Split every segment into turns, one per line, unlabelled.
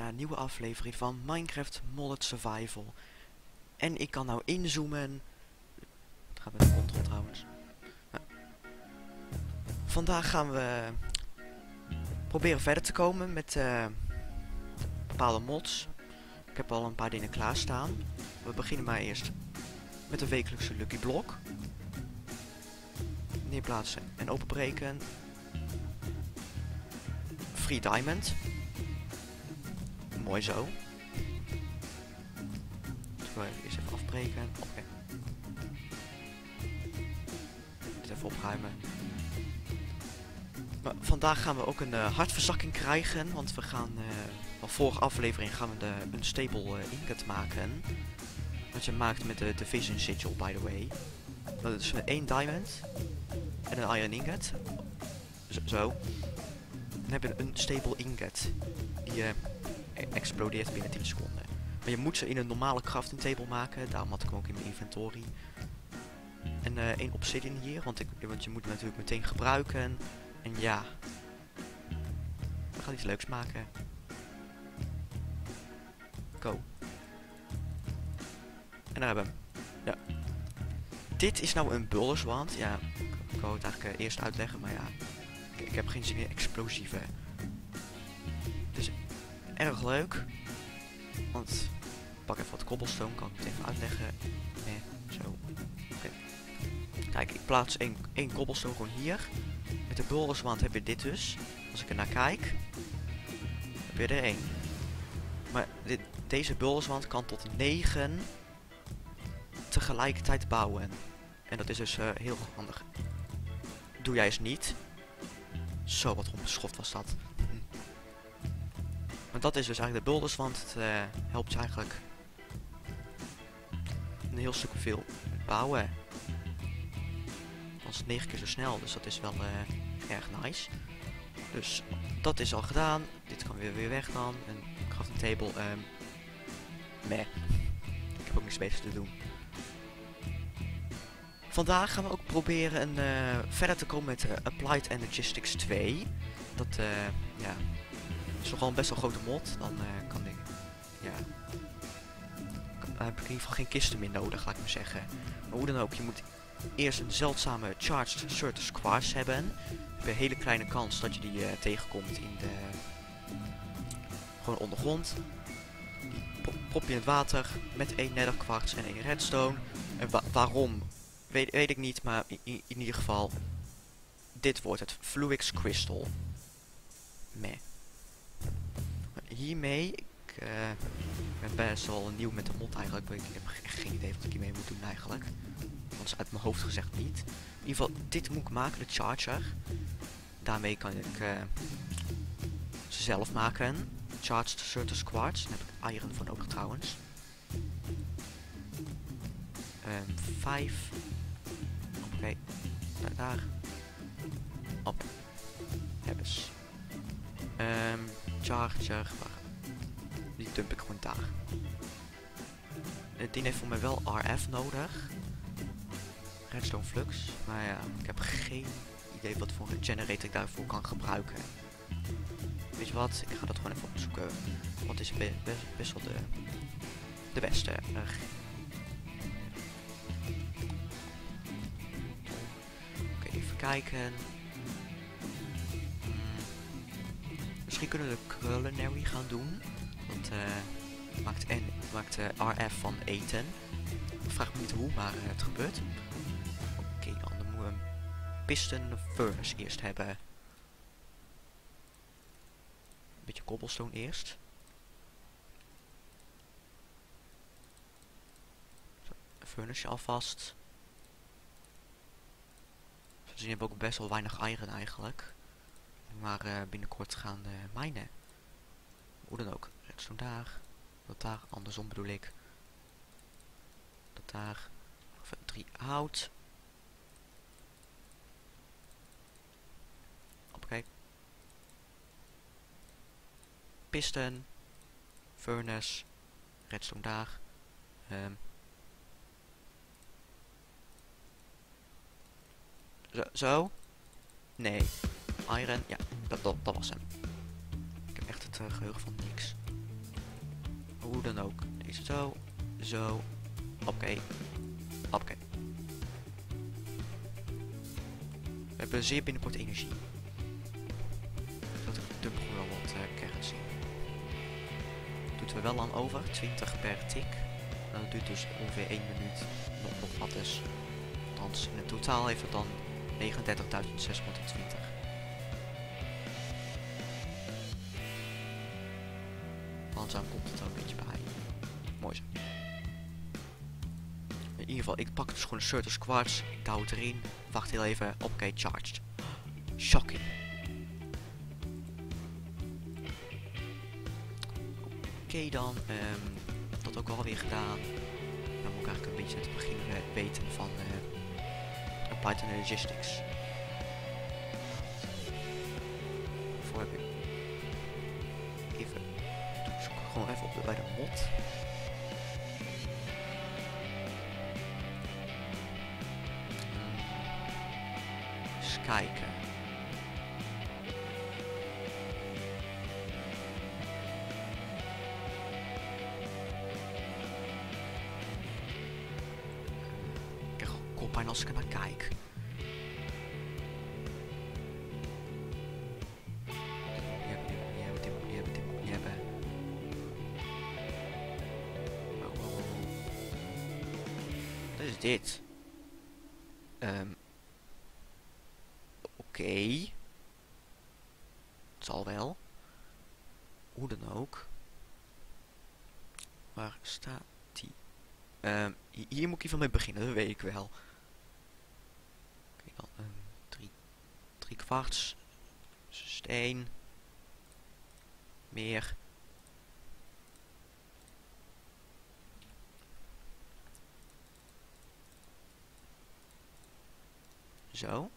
naar een nieuwe aflevering van Minecraft Modded Survival. En ik kan nou inzoomen. Het gaat met de control trouwens. Vandaag gaan we proberen verder te komen met bepaalde mods. Ik heb al een paar dingen klaarstaan. We beginnen maar eerst met de wekelijkse Lucky Block. Neerplaatsen en openbreken. Free Diamond. Mooi zo. Eerst even afbreken. Oké. Dit even opruimen. Maar vandaag gaan we ook een hartverzakking krijgen. Want we gaan, van vorige aflevering gaan we de unstable ingot maken. Wat je maakt met de Division Sigil, by the way. Dat is met 1 diamond. En een iron ingot. Zo. Dan heb je een unstable ingot. Die explodeert binnen 10 seconden. Maar je moet ze in een normale crafting table maken. Daarom had ik hem ook in mijn inventory. En 1 obsidian hier. Want je moet hem natuurlijk meteen gebruiken. En ja. We gaan iets leuks maken. Go. En daar hebben we hem. Ja. Dit is nou een bulderswand. Ja, ik wou het eigenlijk eerst uitleggen. Maar ja. Ik heb geen zin in explosieven. Dus erg leuk. Want ik pak even wat cobblestone. Kan ik het even uitleggen. Zo. Oké. Kijk, ik plaats één cobblestone gewoon hier. Met de bulderswand heb je dit dus. Als ik er naar kijk. Heb je er 1. Maar deze bulderswand kan tot 9 tegelijkertijd bouwen. En dat is dus heel handig. Doe jij eens niet. Zo, wat onbeschoft was dat. Maar dat is dus eigenlijk de bulderswand. Het helpt je eigenlijk een heel stuk veel bouwen. Dat is 9 keer zo snel, dus dat is wel erg nice. Dus dat is al gedaan. Dit kan weer weg dan. Een crafting table. Meh. Ik heb ook niks beters te doen. Vandaag gaan we ook proberen verder te komen met Applied Energistics 2. Dat ja, is nogal een best wel grote mod. Dan kan ik, ja, dan heb ik in ieder geval geen kisten meer nodig, laat ik maar zeggen. Maar hoe dan ook, je moet eerst een zeldzame Charged Certus Quartz hebben. Je hebt een hele kleine kans dat je die tegenkomt in de, gewoon ondergrond. Die prop je in het water met 1 nether quartz en 1 redstone. En waarom? Weet ik niet, maar in ieder geval, dit wordt het Fluix Crystal. Meh. Hiermee, ik ben best wel nieuw met de mod eigenlijk, maar ik heb echt geen idee wat ik hiermee moet doen eigenlijk. Anders uit mijn hoofd gezegd niet. In ieder geval, dit moet ik maken, de charger. Daarmee kan ik ze zelf maken. Charged Certus Quartz, daar heb ik iron voor nodig trouwens. 5. Oké, daar. Op. Hebben ze. Charger. Die dump ik gewoon daar. Die heeft voor mij wel RF nodig. Redstone flux. Maar ja, ik heb geen idee wat voor een generator ik daarvoor kan gebruiken. Weet je wat? Ik ga dat gewoon even opzoeken. Wat is best wel de beste. Even kijken. Misschien kunnen we de culinary gaan doen. Want maakt RF van eten. Ik vraag me niet hoe, maar het gebeurt. Oké, dan moeten we een piston furnace eerst hebben. Een beetje cobblestone eerst. Zo, een furnace alvast. Dus je hebt ook best wel weinig iron eigenlijk. Maar binnenkort gaan minen. Hoe dan ook. Redstone daar. Dat daar. Andersom bedoel ik. Dat daar. Even 3 hout. Oké. Piston. Furnace. Redstone daar. Zo. Nee. Iron. Ja, dat was hem. Ik heb echt het geheugen van niks. Hoe dan ook. Deze zo. Zo. Oké. Oké. We hebben zeer binnenkort energie. Dat ik dump wel wat kerns zien. Doet er wel aan over. 20 per tik. En dat duurt dus ongeveer 1 minuut. Nog wat is. Althans, in het totaal heeft het dan 39.620. Langzaam komt het er een beetje bij. Mooi zo. In ieder geval, ik pak dus gewoon een Certus Quartz. Ik douw het erin. Wacht heel even. Oké, charged. Shocking. Oké dan. Dat ook alweer gedaan. Dan moet ik eigenlijk een beetje het begin weten van Applied Energistics. Daarvoor heb ik even... zoek ik gewoon even op bij de mod. Eens kijken. Ik krijg gewoon koppijn als ik er naar kijk. Wat is dit? Oké. Het zal wel. Hoe dan ook. Waar staat die? Hier moet ik even mee beginnen, dat weet ik wel. Oké, dan 3 kwarts. Steen. Meer. Zo.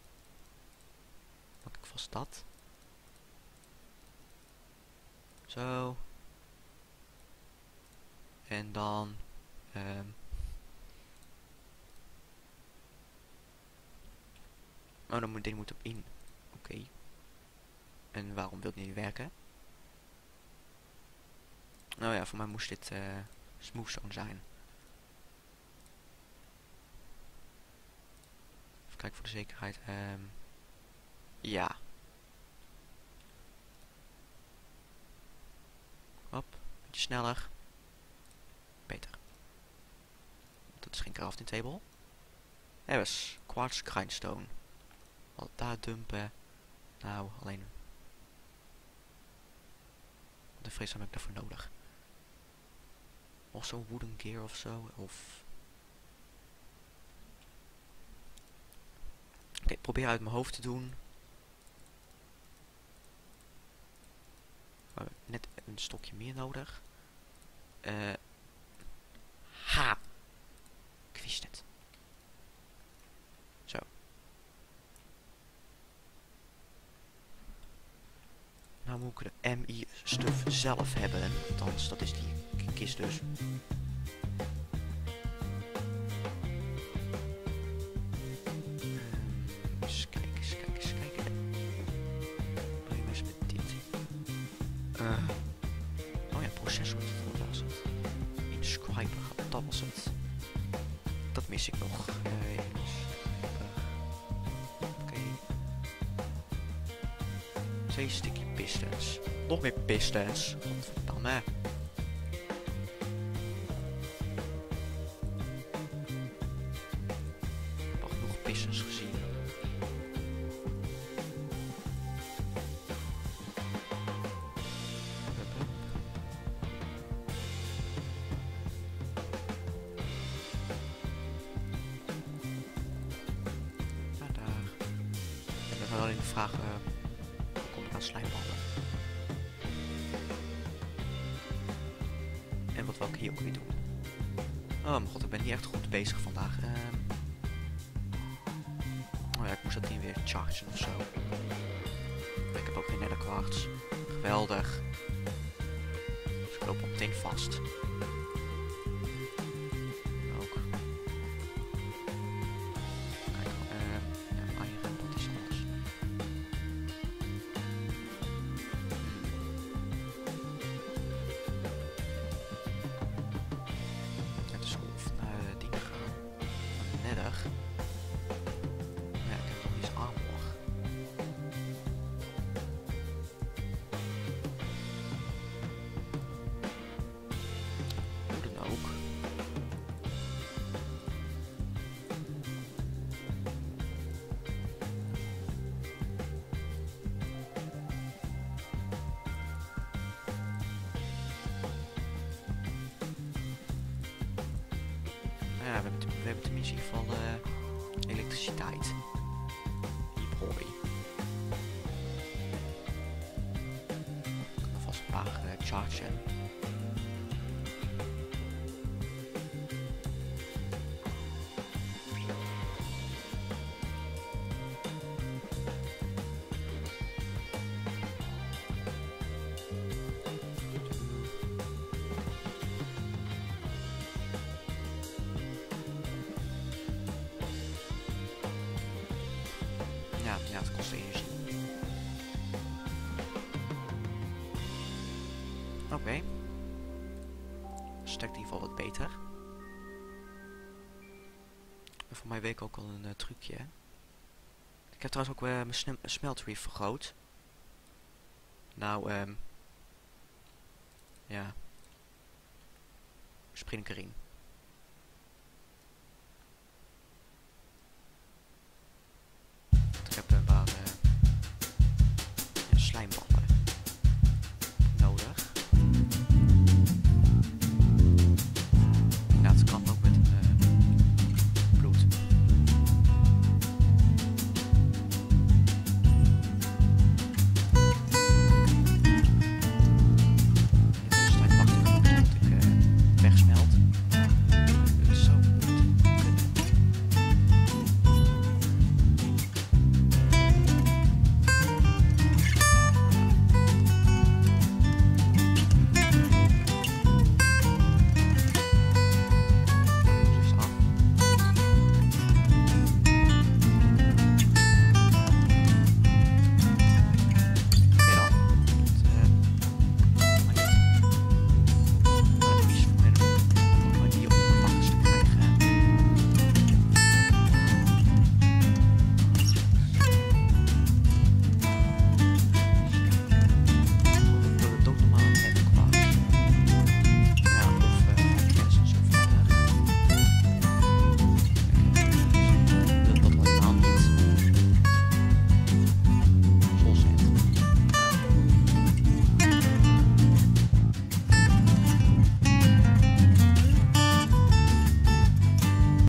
Pak ik vast dat. Zo. En dan... oh, dan moet dit op in. Oké. En waarom wil het niet werken? Nou ja, voor mij moest dit smoothstone zijn. Even kijken voor de zekerheid. Ja. Hop, beetje sneller. Beter. Dat is geen crafting table. Er is quartz grindstone. Wat daar dumpen. Nou, alleen... de vrees heb ik daarvoor nodig. Of zo'n wooden gear of zo. Of... oké, probeer uit mijn hoofd te doen. Net een stokje meer nodig. Ha! Ik wist het. Zo. Nou moet ik de MI-stuff zelf hebben. Althans, dat is die kist dus. Eens kijken, eens kijken, eens kijken. Begin eens met dit. Oh ja, processor, dat was het. Inscriber, dat was het. Dat mis ik nog. Oké. 2 sticky pistons. Nog meer pistons. Godverdamme. Ik heb al genoeg pistons gezien. Alleen de vraag, hoe kom ik aan slijmballen? En wat wil ik hier ook weer doen? Oh mijn god, ik ben niet echt goed bezig vandaag. Oh ja, ik moest dat ding weer chargen of zo. Ik heb ook geen nether quartz. Geweldig. Dus ik loop hem meteen vast. Ook. Kijk, ja, iron, dat is anders. ook. Ja, we hebben tenminste in ieder geval elektriciteit. Die prooi. Ik kan alvast een paar chargen. Ja, het kost energie. Oké. Stekt in ieder geval wat beter. En voor mij weet ik ook al een trucje. Ik heb trouwens ook mijn smeltery vergroot. Nou, ja. Spring ik erin.